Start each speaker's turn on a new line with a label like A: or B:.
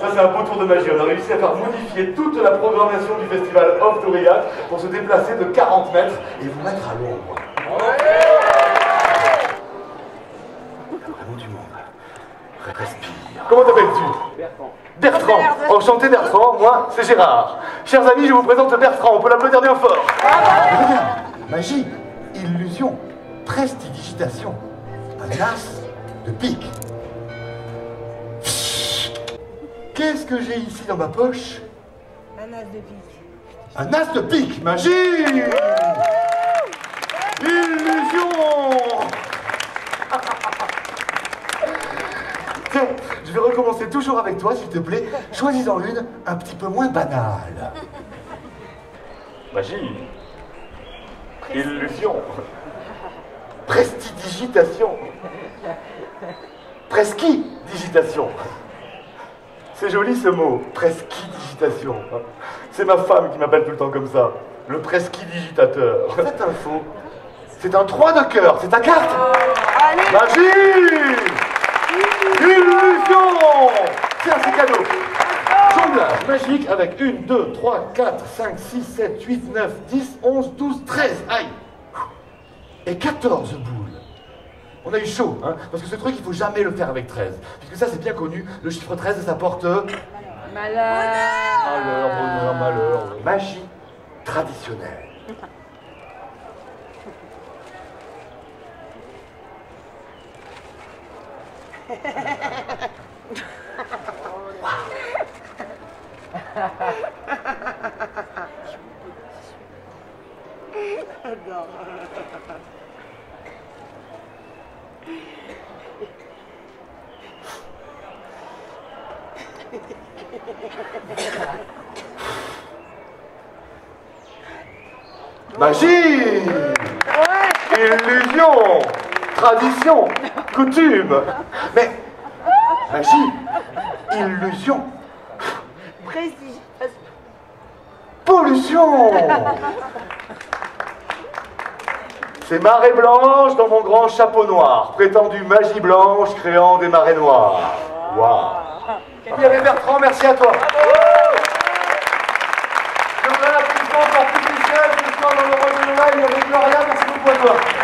A: c'est un beau tour de magie. On a réussi à faire modifier toute la programmation du festival Off d'Aurillac pour se déplacer de 40 mètres et vous mettre à l'ombre. Il y a vraiment du monde. Respire. Comment t'appelles-tu? Bertrand. Bertrand. Enchanté Bertrand, moi c'est Gérard. Chers amis, je vous présente Bertrand, on peut l'applaudir bien fort. Magie, illusion, prestidigitation, un as de pique. Qu'est-ce que j'ai ici dans ma poche?
B: Un as de pique.
A: Un as de pique, magie! Illusion! Tiens, je vais recommencer toujours avec toi, s'il te plaît. Choisis-en une un petit peu moins banale. Magie. Illusion. Prestidigitation. Presquidigitation. C'est joli ce mot, presquidigitation. C'est ma femme qui m'appelle tout le temps comme ça. Le presquidigitateur. C'est un faux. C'est un 3 de cœur, c'est ta carte. Magie! Illusion! Tiens, c'est cadeau. Jonglage magique avec 1, 2, 3, 4, 5, 6, 7, 8, 9, 10, 11, 12, 13. Aïe! Et 14 boules. On a eu chaud, hein, parce que ce truc, il faut jamais le faire avec 13. Puisque ça, c'est bien connu, le chiffre 13, ça porte... Malheur, bonheur, malheur. Magie traditionnelle. Magie, illusion, tradition, coutume. Mais magie, illusion,
B: Prestige.
A: pollution. C'est marée blanche dans mon grand chapeau noir, prétendue magie blanche créant des marées noires. Waouh. Bien Bertrand, merci à toi. Je voudrais l'applaudissement pour Publiciel, ce soir dans le rôle de Noël, avec Gloria, merci beaucoup à toi.